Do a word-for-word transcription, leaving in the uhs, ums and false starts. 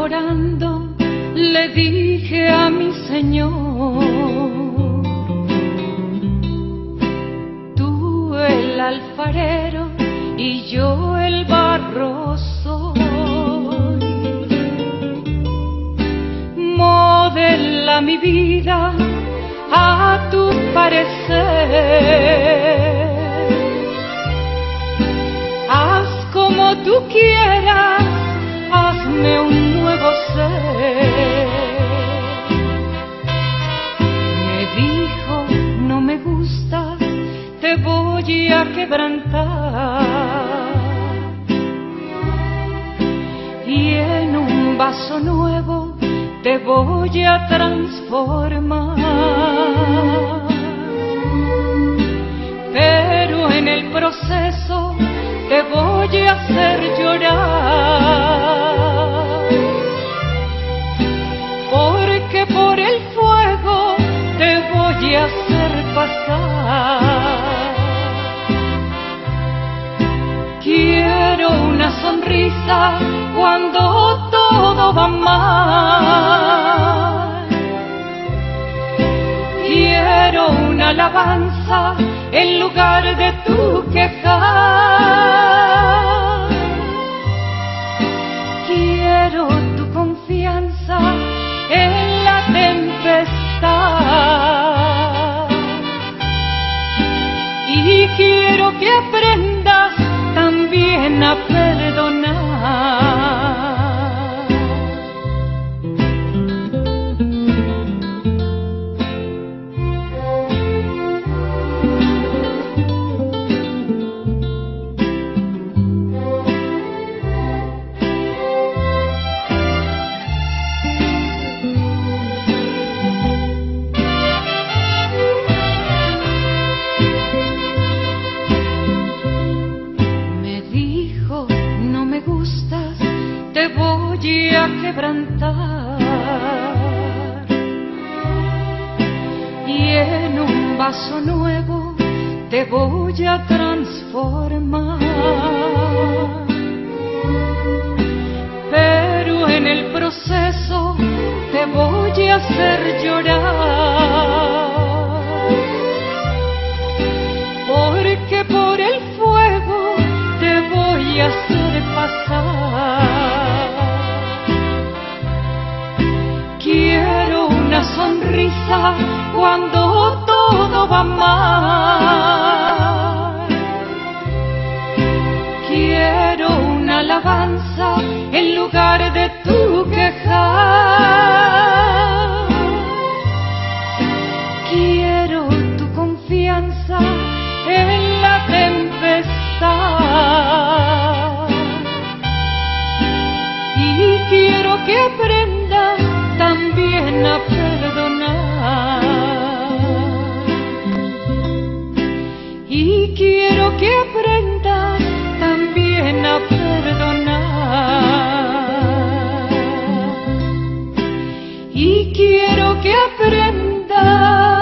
llorando le dije a mi Señor: tú el alfarero y yo el barro soy. Modela mi vida a tu parecer, haz como tú quieras, hazme un nuevo ser. Me dijo: no me gusta, te voy a quebrantar, y en un vaso nuevo te voy a transformar. Pero en el proceso te voy a hacer llorar, porque por el fuego te voy a hacer pasar. Quiero una sonrisa cuando todo va mal, quiero una alabanza en lugar de tu quejar. Quiero tu confianza en la tempestad, y quiero que aprendas también a perdonar. Te voy a quebrantar, y en un vaso nuevo te voy a transformar. Pero en el proceso te voy a hacer llorar, porque por el fuego te voy a hacer pasar. Quiero una sonrisa cuando todo va mal, quiero una alabanza en lugar de tu quejar. Quiero tu confianza en la tempestad, y quiero que aprendas también a perdonar, y quiero que aprendas también a perdonar, y quiero que aprendas